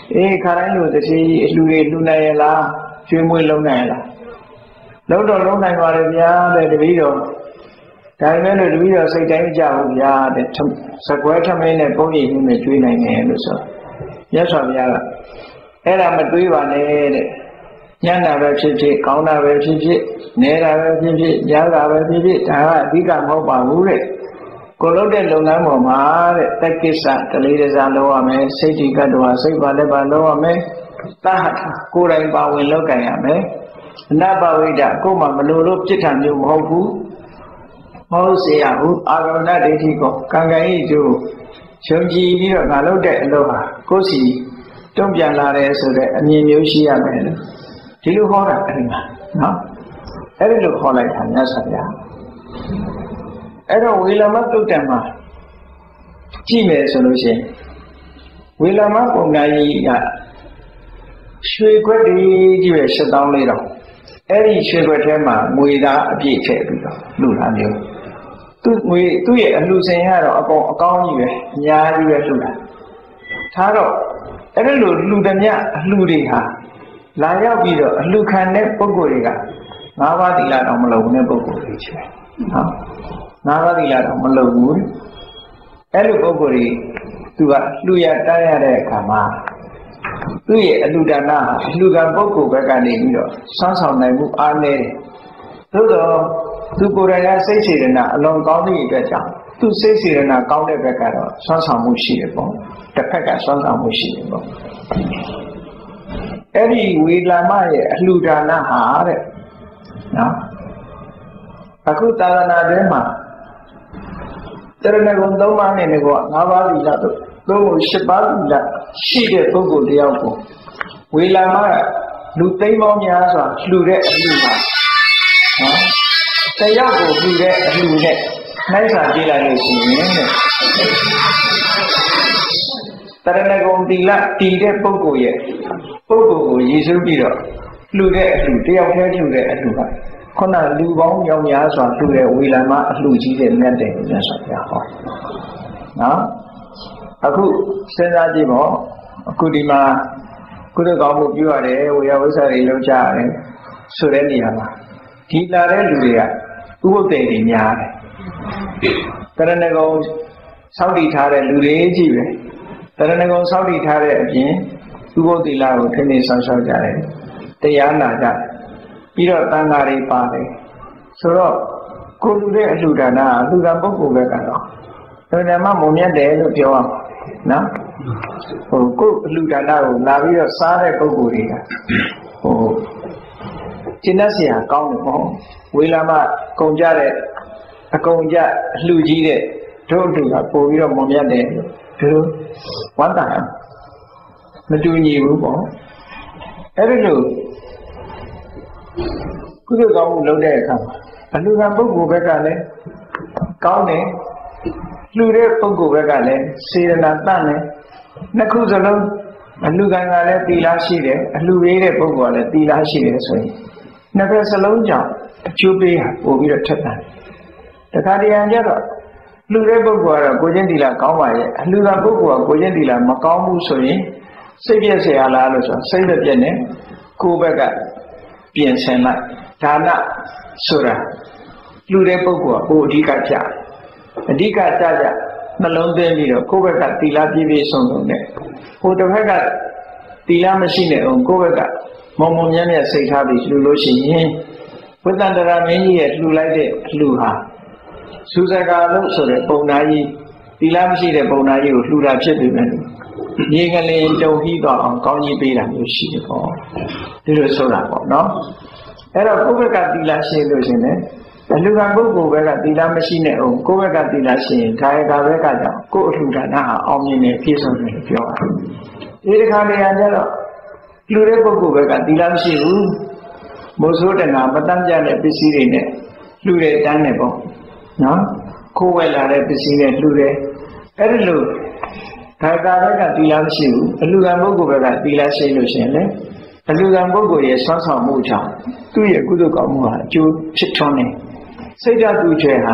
ခါတိုင်းလို့တတိလူတွေလူနိုင်ရလားကျွေးမွေးလုံးနိုင်လားလုံးတော့လုံးနိုင်ပါလေဗျာတဲ့တပည့်တော်ဒါပေမဲ့လို့တပည့်တော်စိတ်တိုင်းကြဘူးဗျာတဲ့စကွဲထမင်းနဲ့ပုံရိပ်မှုနဲ့ကျွေးနိုင်တယ်လို့ဆိုမြတ်စွာဘုရားကအဲ့ဒါမတွေးပါနဲ့တဲ့ညံ့တာပဲဖြစ်ဖြစ်ကောင်းတာပဲဖြစ်ဖြစ်နေတာပဲဖြစ်ဖြစ်ကြားတာပဲဖြစ်ဖြစ်ဒါကအဓိကမဟုတ်ပါဘူးတဲ့ကိုလုပ်တဲ့လုပ်ငန်းပေါ်မှာတဲ့တက်ကိစ္စကလေးတစားလုပ်ရမယ်စိတ်တိကတ္တဝါစိတ်ပါလက်ပါလုပ်ရမယ်တဟကိုယ်တိုင်ပါဝင်လုပ်ကြရမယ်အနပဝိဒကိုယ်မှမလိုလို့ပြစ်ထန်မျိုးမဟုတ်ဘူးမဟုတ်စေရဘူးအာရုံနဲ့ဒိဋ္ဌိကိုကံကံဤကျိုးယုံကြည်ပြီးတော့ငါလုပ်တဲ့အလုပ်ဟာကိုယ်စီတုံ့ပြန်လာတယ်ဆိုတဲ့အမြင်မျိုးရှိရမယ်လို့ဒီလိုဟောတာအဲ့ဒီမှာနော်အဲ့ဒီလိုခေါ်လိုက်တာမြတ်စွာဘုရားအဲ့တော့ဝေလမတုတ်တံမှာကြည့်မယ်ဆိုလို့ရှိရင်ဝေလမပုံနာကြီးကရွှေခွက်တွေကြီးပဲ7400တောင်အဲ့ဒီရွှေခွက်ထဲမှာငွေသားအပြည့်ထည့်ပြီးတော့လှူတာမျိုးသူ့ရဲ့အလှူစင်ကတော့အကောင်းကြီးပဲအများကြီးပဲလှူတာထားတော့အဲ့ဒီလိုလှူသည်မြအလှူတွေဟာလာရောက်ပြီးတော့အလှူခံတဲ့ပုဂ္ဂိုလ်တွေက၅ပါးသီလတော့မလုံတဲ့ပုဂ္ဂိုလ်တွေချင်နော်၅ပါးသီလတော့မလုံဘူးအဲ့လိုပုဂ္ဂိုလ်တွေသူကလှူရတန်းရတဲ့အခါမှာသူ့ရဲ့အလှူဒါနဟာအလှူခံပုဂ္ဂိုလ်ဘက်ကနေပြီးတော့ဆွမ်းဆောင်နိုင်မှုအားနည်းတယ်သို့တော့သူကိုယ်တိုင်ကစိတ်စေတနာအလွန်ကောင်းသည့်အတွက်ကြောင့်သူစိတ်စေတနာကောင်းတဲ့ဘက်ကတော့ဆွမ်းဆောင်မှုရှိတယ်ပေါ့တစ်ဖက်ကဆွမ်းဆောင်မှုရှိတယ်ပေါ့အဲ့ဒီဝေလာမရဲ့အလှူဒါနဟာတဲ့နော်အခုသာသနာ့ထဲမှာတရဏဂုံ3ပါးနဲ့ကော5ပါးသီလတို့သုံးဖို့10ပါးသီလရှိတဲ့ပုဂ္ဂိုလ်တယောက်ကိုဝေလာမကလူသိန်းပေါင်းများစွာလှူတဲ့အလှူပါနော်တယောက်ကိုလှူတဲ့အလှူနဲ့နှိုင်းစာကြည့်လိုက်လို့ရှိရင်တဲ့တရဏဂုံသီလတည်တဲ့ပုဂ္ဂိုလ်ရဲ့ပုဂ္ဂိုလ်ကိုရည်စူးပြီးတော့လှူတဲ့အလှူတယောက်တည်းလှူတဲ့အလှူကခုနလူပေါင်းရောင်များစွာလှူတဲ့ဝေလာမအလှူကြီးတဲ့မြတ်တယ်မြတ်စွာဘုရားဟောနော်အခုစဉ်းစားကြည့်ပေါ့အခုဒီမှာကုသိုလ်ကောင်းမှုပြုရတယ်ဝေယဝိဆာတွေလုပ်ကြရတယ်ဆိုတဲ့နေရာမှာဒီလာတဲ့လူတွေကဥပုပ်တေတွေများတယ်တရဏဂုံစောင့်တည်ထားတဲ့လူတွေကြီးပဲတရဏဂုံစောင့်တည်ထားတဲ့အပြင်ဥပုပ်သီလကိုထိနေဆောင်ရှောက်ကြတယ်တရားနာကြပြီးတော့တန်ဃာတွေပါတယ်ဆိုတော့ကိုလူတဲ့အလှူဒါနအလှူဒါနပုဂ္ဂိုလ်ပဲကတော့ဓမ္မမုံမြတ်တယ်လို့ပြောအောင်နော်ကိုအလှူဒါနကိုလာပြီးတော့စားတဲ့ပုဂ္ဂိုလ်တွေကကျင့်တတ်เสียကောင်းတယ်ပေါ့ဝေလာမကုန်ကြတဲ့အကုန်ကြအလှူကြီးတဲ့တို့အတူကပို့ပြီးတော့မုံမြတ်တယ်ဒီလိုဝမ်းသာမတူညီဘူးပေါ့အဲ့ဒီလိုကုသိုလ်ကောင်းမှုလုပ်တဲ့အခါမှာအလှူခံပုဂ္ဂိုလ်ဘက်ကလည်းကောင်းတယ်လှူတဲ့ပုဂ္ဂိုလ်ဘက်ကလည်းစေတနာတတ်တယ်နှစ်ခုစလုံးအလှူခံကလည်းသီလရှိတယ်အလှူပေးတဲ့ပုဂ္ဂိုလ်ကလည်းသီလရှိတယ်ဆိုရင်နှစ်ဖက်စလုံးကြောင့်အကျိုးပေးဟာပို့ပြီးတော့ထက်တယ်တခါတရံကျတော့လှူတဲ့ပုဂ္ဂိုလ်ကတော့ကိုချင်းသီလကောင်းပါရဲ့အလှူခံပုဂ္ဂိုလ်ကကိုချင်းသီလမကောင်းဘူးဆိုရင်စိတ်ပြည့်เสียလားလို့ဆိုစိတ်ပြည့်နဲ့ကိုယ့်ဘက်ကပြင်ဆင်လိုက်ဒါနဆိုတာလူတဲ့ပုဂ္ဂိုလ်ကပိုအဓိကကြအဓိကကြနှလုံးသွင်းပြီးတော့ကိုယ့်ဘက်ကသီလပြည့်ပြည့်စုံစုံနဲ့ဟိုတစ်ဖက်ကသီလမရှိတဲ့အောင်ကိုယ့်ဘက်ကမုံမုံမြတ်မြတ်စိတ်ထားပြီးလှူလို့ရှိရင်ဝိသန္တရာမင်းကြီးရဲ့လှူလိုက်တဲ့အလှူဟာသုဇကာလို့ဆိုတဲ့ပုံနာကြီးသီလမရှိတဲ့ပုံနာကြီးကိုလှူတာဖြစ်ပြီမယ်မြေကလေးတုံဟီးတော့အောင်ကောင်းကြီးပေးတာမျိုးရှိတယ်ပေါ့ဒီလိုဆိုတာပေါ့နော်အဲ့တော့ကိုယ့်ဘက်ကသီလရှိလို့ရှင်လေအလှူခံပုဂ္ဂိုလ်ဘက်ကသီလမရှိနဲ့အောင်ကိုယ့်ဘက်ကသီလရှိရင်ဒါရကဘက်ကကြောင့်ကိုယ့်အလှူဒါနဟာအောင်မြင်နေပြည့်စုံတယ်ပြောတာဒီတစ်ခါနေရာကျတော့လှူတဲ့ပုဂ္ဂိုလ်ဘက်ကသီလမရှိဘူးမိုးဆိုးတနာမတမ်းကြတဲ့ပစ္စည်းတွေနဲ့လှူတဲ့တန်းနဲ့ပေါ့နော်ခိုးဝဲလာတဲ့ပစ္စည်းနဲ့လှူတယ်အဲ့ဒီလိုဒါကဘက်ကသီလမရှိဘူးအလှူခံပုဂ္ဂိုလ်ဘက်ကသီလရှိလို့ရှင်လေအလှူခံပုဂ္ဂိုလ်ရဲ့ဆွမ်းဆောင်မှုကြောင့်သူ့ရဲ့ကုသိုလ်ကောင်းမှုဟာအကျိုးဖြစ်ထွန်းနေစိတ်ဓာတ်သူချေဟာ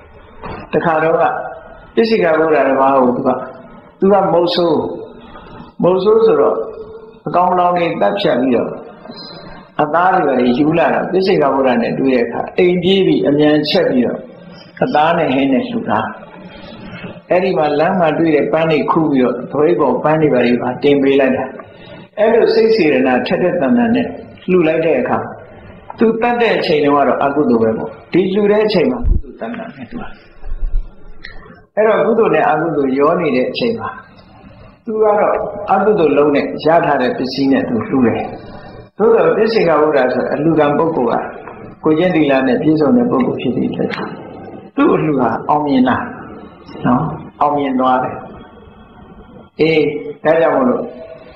တခါတော့ကပစ္စိကဗုဒ္ဓရဲ့ဘာကိုသူကမုတ်ဆိုး冇所說咯，講老你得上咗，阿打呢個你ယူလာ啦，必須個冇人嚟對嘅卡，အိမ်ပြေပြီးအမြန်ချက်ပြီးတော့အသားနဲ့ဟင်းနဲ့လှူတာအဲ့ဒီမှာလမ်းမှာတွေ့တဲ့ပန်းတွေခူးပြီးတော့သွေးပေါ်ပန်းတွေပါတင်ပေးလိုက်တာအဲ့လိုစိတ်စေရနာထက်တဲ့တဏ္ဍာနဲ့လှူလိုက်တဲ့အခါသူတတ်တဲ့အချိန်တုန်းကတော့အကုသိုလ်ပဲပေါ့ဒီလှူတဲ့အချိန်မှာကုသိုလ်တဏ္ဍာနဲ့တူတာအဲ့တော့ကုသိုလ်နဲ့အကုသိုလ်ရောနေတဲ့အချိန်မှာသူကတော့အကုသိုလ်လုံးနဲ့ရထားတဲ့ပစ္စည်းနဲ့သူလှူတယ်သို့တော်ပစ္စေကဗုဒ္ဓဆိုအလှူကံပုဂ္ဂိုလ်ကကိုကျင့်သီလနဲ့ပြည့်စုံတဲ့ပုဂ္ဂိုလ်ဖြစ်ပြီးတဲ့သူ့အလှူဟာအောင်မြင်လားနော်အောင်မြင်သွားတယ်အေးဒါကြောင့်မလို့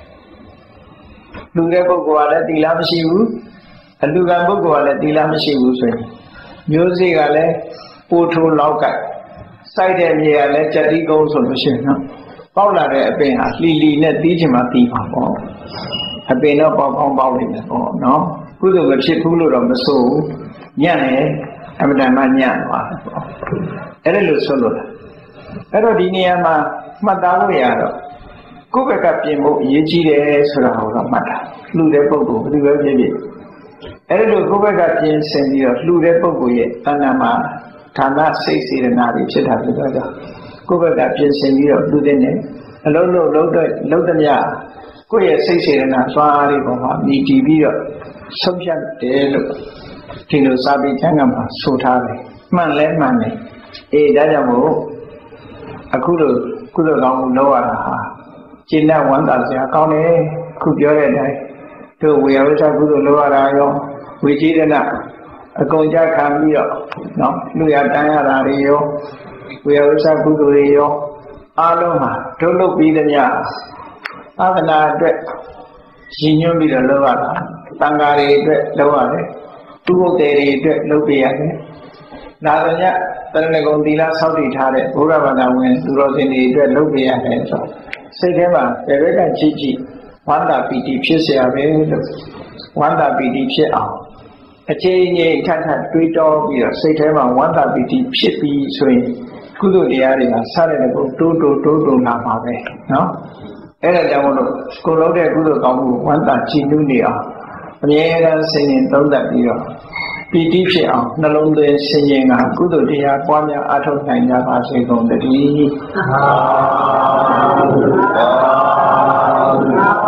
လူတဲ့ပုဂ္ဂိုလ်ကလည်းသီလမရှိဘူးအလှူကံပုဂ္ဂိုလ်ကလည်းသီလမရှိဘူးဆိုရင်မျိုးစေ့ကလည်းပိုထိုးလောက်ကစိုက်တဲ့မြေကလည်းကြက်တိကုန်းဆိုလို့ရှိရင်နော်ပေါက်လာတဲ့အပင်ဟာလှီလီနဲ့တီးချင်မှတီးပါပေါ့အပင်တော့ပေါက်ပေါက်ပေါက်နေတယ်ပေါ့နော်ကုသိုလ်မဖြစ်ဘူးလို့တော့မဆိုဘူးညံ့တယ်အမှန်တမ်းညံ့သွားတယ်ပေါ့အဲ့ဒါလို့ဆိုလို့အဲ့တော့ဒီနေရာမှာမှတ်သားလို့ရတော့ကိုယ့်ဘက်ကပြင်ဖို့အရေးကြီးတယ်ဆိုတာကိုတော့မှတ်တာလှူတဲ့ပုဂ္ဂိုလ်ဘယ်လိုပဲဖြစ်ဖြစ်အဲ့ဒါလို့ကိုယ့်ဘက်ကပြင်ဆင်ပြီးတော့လှူတဲ့ပုဂ္ဂိုလ်ရဲ့တဏ္ဍာမှာဌာနစိတ်စေတနာတွေဖြစ်တာဖြစ်တော့ကြောင့်ကိုယ့်ဘက်ကပြင်ဆင်ပြီးတော့လှူတဲ့နဲ့အလုံးလုံးလုံးတဲ့မြကိုယ့်ရဲ့စိတ်စေတနာစွာတွေပေါ်မှာမြည်တည်ပြီးတော့ဆုံးဖြတ်တယ်လို့ဒီလိုစာပေကျမ်းကမှာဆိုထားတယ်မှန်လဲမှန်တယ်အေးဒါကြောင့်မို့အခုလိုကုသိုလ်ကောင်းမှုလုပ်ရတာဟာကျင့်တဲ့ဝမ်းသာစရာကောင်းတယ်ခုပြောတဲ့အတိုင်းတို့ဝေယဝိသကုသိုလ်လုပ်ရတာရောဝိจิตရအကုန်ကြခံပြီးတော့နော်လူရတန်းရတာတွေရောဝေယဝိသကုသိုလ်တွေရောအားလုံးမှာတို့လုပ်ပြီးတဲ့ညသာသနာအတွက်ရည်ညွှန်းပြီးတော့လုပ်ရတာတန်ဃာတွေအတွက်လုပ်ရတယ်သူဟုတ်တယ်တွေအတွက်လုပ်ပြရတယ်ဒါဆိုညတရဏဂုံသီလဆောက်တည်ထားတဲ့ဘုရားဘာသာဝင်သူတော်စင်တွေအတွက်လုပ်ပြရတယ်ဆိုစိတ်ထဲမှာပေရကကြည့်ကြည့်ဝန္တာပီတိဖြစ်เสียပဲလို့ဝန္တာပီတိဖြစ်အောင်အချိန်ကြီးထပ်ထပ်တွေးတောပြီးတော့စိတ်ထဲမှာဝန္တာပီတိဖြစ်ပြီးဆိုရင်ကုသိုလ်တရားတွေကစတဲ့ဘုတိုးလာမှာပဲနော်အဲ့ဒါကြောင့်မလို့ကိုလုပ်တဲ့ကုသိုလ်ကောင်းမှုဝန္တာကြည်နူးနေအောင်အမြဲတမ်းစဉ်းရင်သုံးသပ်ပြီးတော့ပီတိဖြစ်အောင်နှလုံးသွင်းဆင်ခြင်ကကုသိုလ်တရားပွားများအားထုတ်နိုင်ကြပါစေကုန်သတည်း